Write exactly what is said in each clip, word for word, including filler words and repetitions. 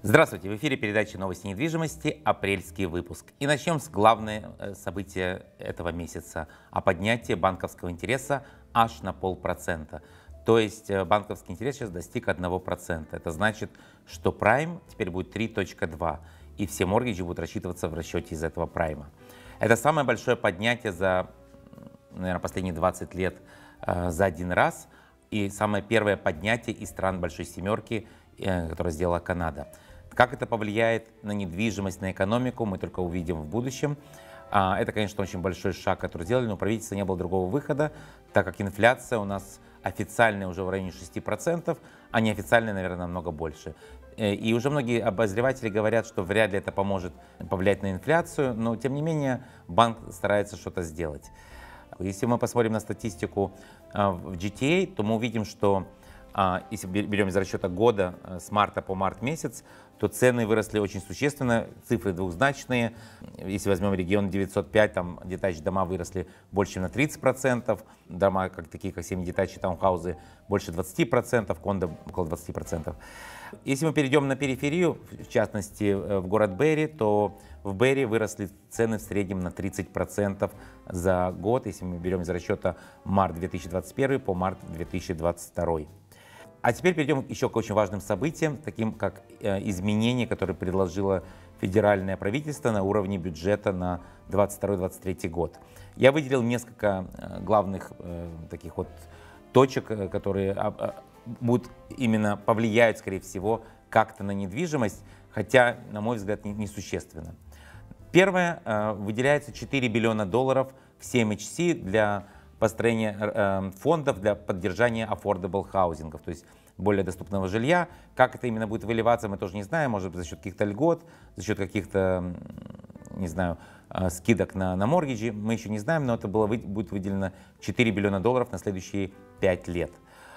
Здравствуйте! В эфире передача «Новости недвижимости», апрельский выпуск. И начнем с главного события этого месяца – о поднятии банковского интереса аж на полпроцента. То есть банковский интерес сейчас достиг одного процента. Это значит, что прайм теперь будет три точка два, и все моргиджи будут рассчитываться в расчете из этого прайма. Это самое большое поднятие за, наверное, последние двадцать лет э, за один раз, и самое первое поднятие из стран Большой Семерки, э, которое сделала Канада. Как это повлияет на недвижимость, на экономику, мы только увидим в будущем. Это, конечно, очень большой шаг, который сделали, но у правительства не было другого выхода, так как инфляция у нас официальная уже в районе шести процентов, а неофициальная, наверное, намного больше. И уже многие обозреватели говорят, что вряд ли это поможет повлиять на инфляцию, но, тем не менее, банк старается что-то сделать. Если мы посмотрим на статистику в джи ти эй, то мы увидим, что если берем из расчета года с марта по март месяц, то цены выросли очень существенно, цифры двухзначные. Если возьмем регион девятьсот пять, там детач дома выросли больше, чем на тридцать процентов, дома как, такие как семидетачи, таунхаузы больше двадцати процентов, кондо около двадцати процентов. Если мы перейдем на периферию, в частности в город Берри, то в Берри выросли цены в среднем на тридцать процентов за год, если мы берем из расчета март две тысячи двадцать первый по март две тысячи двадцать второй. А теперь перейдем еще к очень важным событиям, таким как э, изменения, которые предложило федеральное правительство на уровне бюджета на двадцать второй — двадцать третий год. Я выделил несколько э, главных э, таких вот точек, э, которые э, будут именно повлияют, скорее всего, как-то на недвижимость, хотя, на мой взгляд, несущественно. Первое, э, выделяется четыре биллиона долларов в си эм эйч си для построение э, фондов для поддержания affordable housing, то есть более доступного жилья. Как это именно будет выливаться, мы тоже не знаем. Может быть, за счет каких-то льгот, за счет каких-то, не знаю, э, скидок на, на моргиджи, мы еще не знаем, но это было, будет выделено четыре биллиона долларов на следующие пять лет.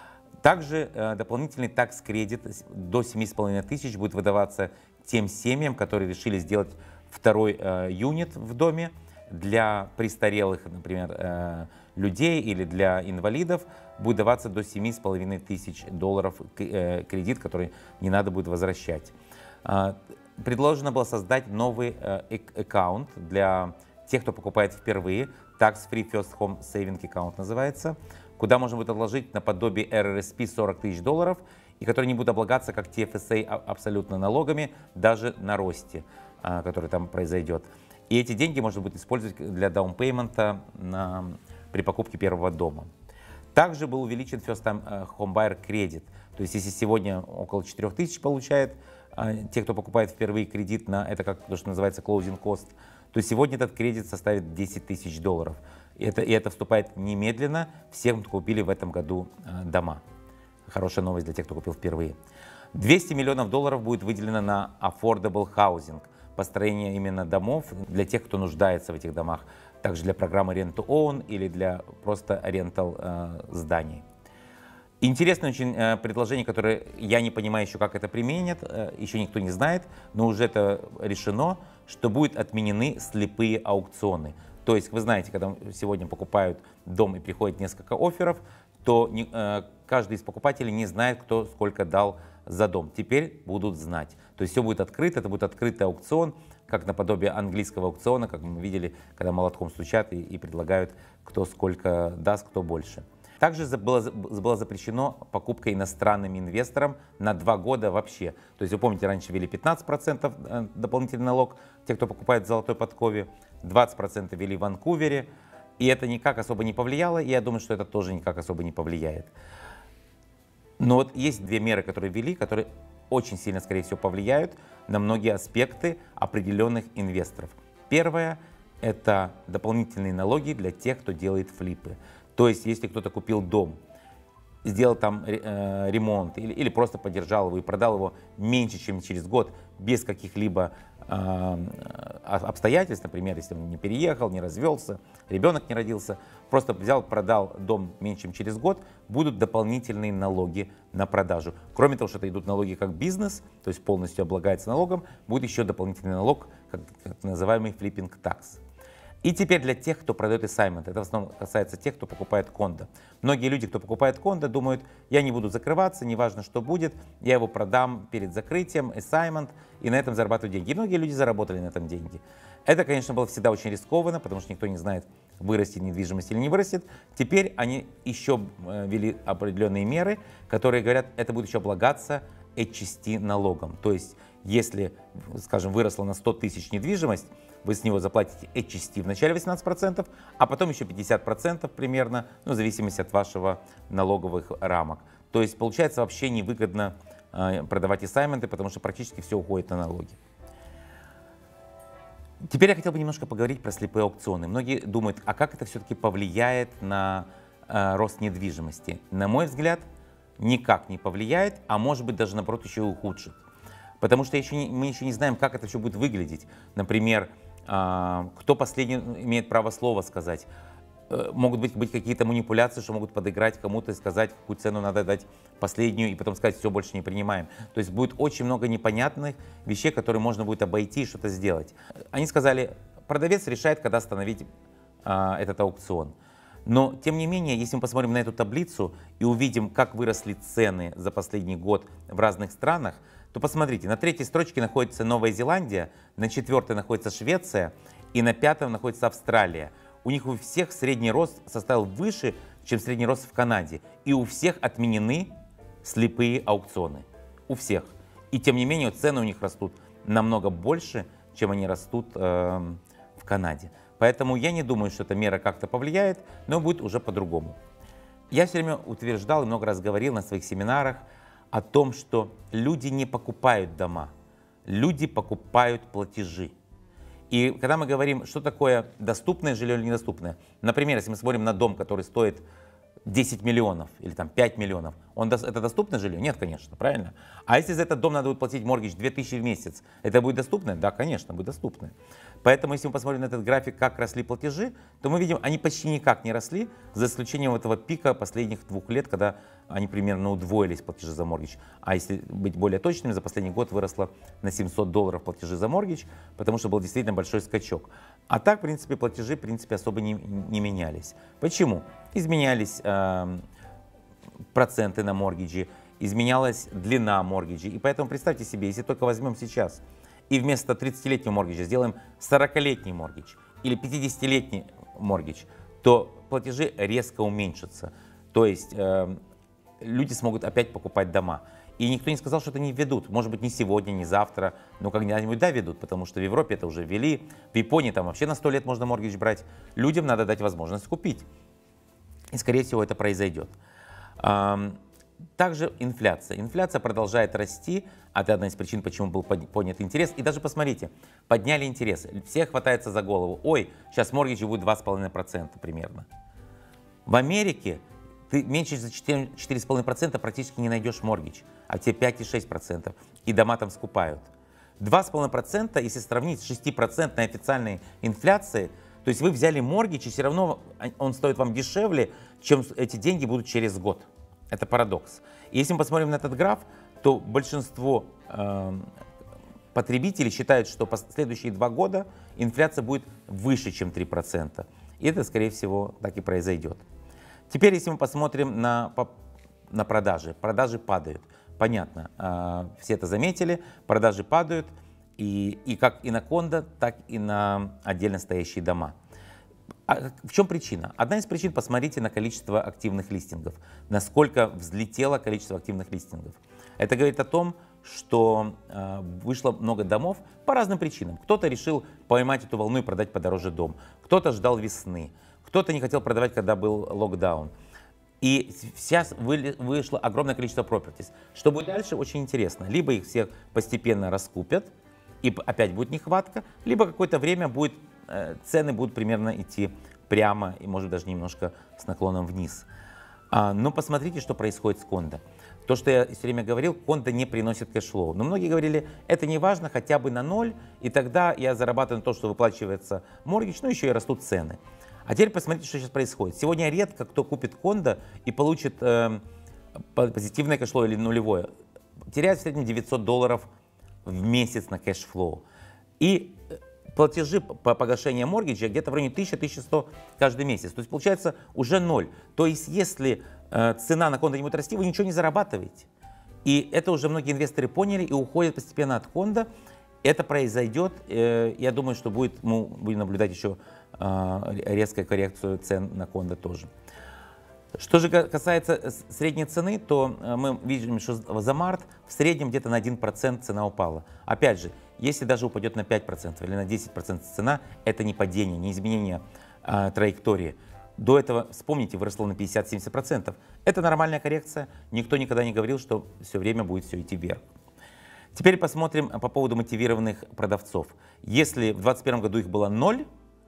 Также э, дополнительный такс-кредит до семи с половиной тысяч будет выдаваться тем семьям, которые решили сделать второй э, юнит в доме для престарелых, например, э, людей или для инвалидов, будет даваться до семи с половиной тысяч долларов кредит, который не надо будет возвращать. Предложено было создать новый аккаунт для тех, кто покупает впервые, Tax-Free First Home Saving Account называется, куда можно будет отложить наподобие эр эр эс пи сорок тысяч долларов, и который не будет облагаться как ти эф эс эй абсолютно налогами, даже на росте, который там произойдет. И эти деньги можно будет использовать для даунпеймента на при покупке первого дома. Также был увеличен First Time Home Buyer Credit. То есть если сегодня около четырёх тысяч получает те, кто покупает впервые кредит на это, как то, что называется closing cost, то сегодня этот кредит составит десять тысяч долларов. И это, и это вступает немедленно всем, кто купили в этом году дома. Хорошая новость для тех, кто купил впервые. двести миллионов долларов будет выделено на affordable housing, построение именно домов для тех, кто нуждается в этих домах. Также для программы Rent to Own или для просто рентал э, зданий. Интересное очень э, предложение, которое я не понимаю еще, как это применят, э, еще никто не знает, но уже это решено, что будут отменены слепые аукционы. То есть, вы знаете, когда сегодня покупают дом и приходит несколько офферов, то не, э, каждый из покупателей не знает, кто сколько дал за дом. Теперь будут знать. То есть все будет открыто, это будет открытый аукцион, как наподобие английского аукциона, как мы видели, когда молотком стучат и, и предлагают, кто сколько даст, кто больше. Также было, было запрещено покупка иностранным инвесторам на два года вообще. То есть вы помните, раньше ввели пятнадцать процентов дополнительный налог, те, кто покупает в Золотой Подкове, двадцать процентов ввели в Ванкувере, и это никак особо не повлияло, и я думаю, что это тоже никак особо не повлияет. Но вот есть две меры, которые ввели, которые очень сильно, скорее всего, повлияют на многие аспекты определенных инвесторов. Первое – это дополнительные налоги для тех, кто делает флипы. То есть, если кто-то купил дом, сделал там э, ремонт или, или просто поддержал его и продал его меньше, чем через год, без каких-либо э, обстоятельств, например, если он не переехал, не развелся, ребенок не родился, просто взял, продал дом меньше, чем через год, будут дополнительные налоги на продажу. Кроме того, что это идут налоги как бизнес, то есть полностью облагается налогом, будет еще дополнительный налог, как, как называемый flipping tax. И теперь для тех, кто продает assignment, это в основном касается тех, кто покупает кондо. Многие люди, кто покупает кондо, думают, я не буду закрываться, неважно, что будет, я его продам перед закрытием, assignment, и на этом зарабатываю деньги. И многие люди заработали на этом деньги. Это, конечно, было всегда очень рискованно, потому что никто не знает, вырастет недвижимость или не вырастет. Теперь они еще ввели определенные меры, которые говорят, это будет еще облагаться эйч эс ти налогом. То есть, если, скажем, выросла на сто тысяч недвижимость, вы с него заплатите эйч эс ти в начале восемнадцать процентов, а потом еще пятьдесят процентов примерно, ну, в зависимости от вашего налоговых рамок. То есть, получается, вообще невыгодно э, продавать ассайменты, потому что практически все уходит на налоги. Теперь я хотел бы немножко поговорить про слепые аукционы. Многие думают, а как это все-таки повлияет на э, рост недвижимости? На мой взгляд, никак не повлияет, а может быть даже наоборот еще и ухудшит. Потому что еще не, мы еще не знаем, как это все будет выглядеть. Например, э, кто последний имеет право слова сказать. Э, могут быть, быть какие-то манипуляции, что могут подыграть кому-то и сказать, какую цену надо дать последнюю, и потом сказать, все, больше не принимаем. То есть будет очень много непонятных вещей, которые можно будет обойти и что-то сделать. Они сказали, продавец решает, когда остановить э, этот аукцион. Но, тем не менее, если мы посмотрим на эту таблицу и увидим, как выросли цены за последний год в разных странах, то посмотрите, на третьей строчке находится Новая Зеландия, на четвертой находится Швеция и на пятом находится Австралия. У них у всех средний рост составил выше, чем средний рост в Канаде. И у всех отменены слепые аукционы. У всех. И тем не менее цены у них растут намного больше, чем они растут э, в Канаде. Поэтому я не думаю, что эта мера как-то повлияет, но будет уже по-другому. Я все время утверждал и много раз говорил на своих семинарах о том, что люди не покупают дома, люди покупают платежи. И когда мы говорим, что такое доступное жилье или недоступное, например, если мы смотрим на дом, который стоит десять миллионов или там пять миллионов, он, это доступное жилье? Нет, конечно, правильно? А если за этот дом надо будет платить моргидж две тысячи в месяц, это будет доступное? Да, конечно, будет доступное. Поэтому, если мы посмотрим на этот график, как росли платежи, то мы видим, они почти никак не росли, за исключением этого пика последних двух лет, когда они примерно удвоились, платежи за моргидж. А если быть более точными, за последний год выросло на семьсот долларов платежи за моргидж, потому что был действительно большой скачок. А так, в принципе, платежи, в принципе, особо не, не менялись. Почему? Изменялись э, проценты на моргиджи, изменялась длина моргиджи. И поэтому представьте себе, если только возьмем сейчас и вместо тридцатилетнего моргиджа сделаем сорокалетний моргидж или пятидесятилетний моргидж, то платежи резко уменьшатся. То есть э, люди смогут опять покупать дома. И никто не сказал, что это не введут. Может быть, не сегодня, не завтра, но когда-нибудь да введут, потому что в Европе это уже ввели. В Японии там вообще на сто лет можно моргидж брать. Людям надо дать возможность купить. И, скорее всего, это произойдет. Также инфляция. Инфляция продолжает расти. Это одна из причин, почему был поднят интерес. И даже посмотрите, подняли интерес. Все хватаются за голову. Ой, сейчас моргиджи будет два с половиной процента примерно. В Америке ты меньше за четыре с половиной процента практически не найдешь моргидж, а те пять и шесть процентов. И дома там скупают. два с половиной процента, если сравнить с шестипроцентной официальной инфляцией, то есть вы взяли моргидж, и все равно он стоит вам дешевле, чем эти деньги будут через год. Это парадокс. И если мы посмотрим на этот граф, то большинство э, потребителей считают, что по следующие два года инфляция будет выше, чем три процента. И это, скорее всего, так и произойдет. Теперь, если мы посмотрим на, на продажи, продажи падают. Понятно, э, все это заметили, продажи падают. И, и как и на кондо, так и на отдельно стоящие дома. А в чем причина? Одна из причин, посмотрите на количество активных листингов. Насколько взлетело количество активных листингов. Это говорит о том, что э, вышло много домов по разным причинам. Кто-то решил поймать эту волну и продать подороже дом. Кто-то ждал весны. Кто-то не хотел продавать, когда был локдаун. И сейчас вышло огромное количество properties. Что будет дальше, очень интересно. Либо их всех постепенно раскупят, и опять будет нехватка, либо какое-то время будет, э, цены будут примерно идти прямо и, может, даже немножко с наклоном вниз. А, но посмотрите, что происходит с кондо. То, что я все время говорил, кондо не приносит кэшфлоу. Но многие говорили, это не важно, хотя бы на ноль, и тогда я зарабатываю на то, что выплачивается моргидж, но еще и растут цены. А теперь посмотрите, что сейчас происходит. Сегодня редко кто купит кондо и получит э, позитивное кэшфлоу или нулевое. Теряет в среднем девятьсот долларов в месяц на кэшфлоу. И платежи по погашению моргиджа где-то в районе тысяча — тысяча сто каждый месяц. То есть получается уже ноль. То есть если э, цена на кондо не будет расти, вы ничего не зарабатываете. И это уже многие инвесторы поняли и уходят постепенно от кондо. Это произойдет. Э, я думаю, что будет, мы будем наблюдать еще э, резкую коррекцию цен на кондо тоже. Что же касается средней цены, то мы видим, что за март в среднем где-то на один процент цена упала. Опять же, если даже упадет на пять процентов или на десять процентов цена, это не падение, не изменение а, траектории. До этого, вспомните, выросло на пятьдесят — семьдесят процентов. Это нормальная коррекция. Никто никогда не говорил, что все время будет все идти вверх. Теперь посмотрим по поводу мотивированных продавцов. Если в двадцать первом году их было ноль,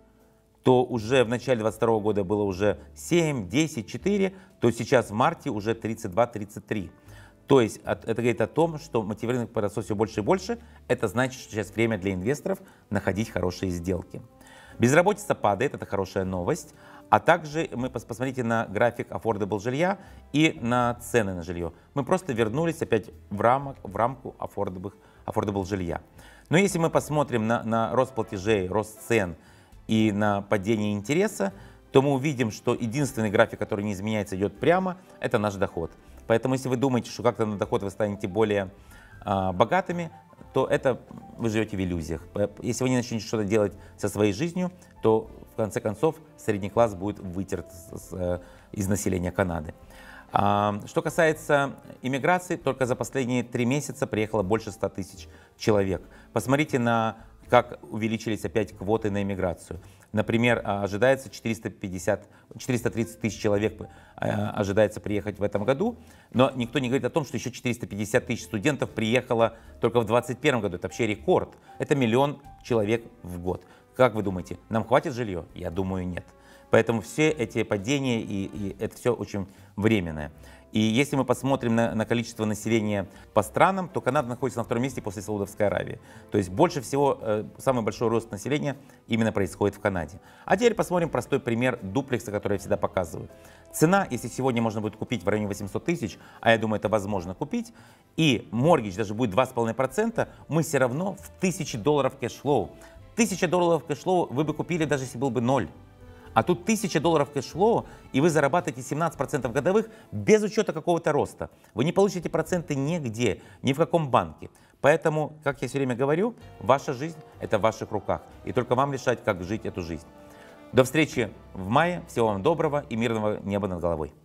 то уже в начале двадцать второго года было уже семь, десять, четыре, то сейчас в марте уже тридцать два — тридцать три. То есть это говорит о том, что мотивированных продавцов все больше и больше. Это значит, что сейчас время для инвесторов находить хорошие сделки. Безработица падает, это хорошая новость. А также мы посмотрите на график affordable жилья и на цены на жилье. Мы просто вернулись опять в, рамок, в рамку affordable, affordable жилья. Но если мы посмотрим на, на рост платежей, рост цен и на падение интереса, то мы увидим, что единственный график, который не изменяется, идет прямо, это наш доход. Поэтому если вы думаете, что как-то на доход вы станете более а, богатыми, то это вы живете в иллюзиях. Если вы не начнете что-то делать со своей жизнью, то в конце концов средний класс будет вытерт с, с, из населения Канады. А, что касается иммиграции, только за последние три месяца приехало больше ста тысяч человек. Посмотрите на как увеличились опять квоты на иммиграцию. Например, ожидается четыреста пятьдесят — четыреста тридцать тысяч человек ожидается приехать в этом году, но никто не говорит о том, что еще четыреста пятьдесят тысяч студентов приехало только в двадцать первом году. Это вообще рекорд. Это миллион человек в год. Как вы думаете, нам хватит жилья? Я думаю, нет. Поэтому все эти падения, и, и это все очень временное. И если мы посмотрим на, на количество населения по странам, то Канада находится на втором месте после Саудовской Аравии. То есть больше всего, э, самый большой рост населения именно происходит в Канаде. А теперь посмотрим простой пример дуплекса, который я всегда показываю. Цена, если сегодня можно будет купить в районе восьмисот тысяч, а я думаю, это возможно купить, и моргидж даже будет два с половиной процента, мы все равно в тысяче долларов кэшфлоу. Тысяча долларов кэшфлоу вы бы купили, даже если был бы ноль. А тут тысяча долларов кэшфлоу, и вы зарабатываете семнадцать процентов годовых без учета какого-то роста. Вы не получите проценты нигде, ни в каком банке. Поэтому, как я все время говорю, ваша жизнь – это в ваших руках. И только вам решать, как жить эту жизнь. До встречи в мае. Всего вам доброго и мирного неба над головой.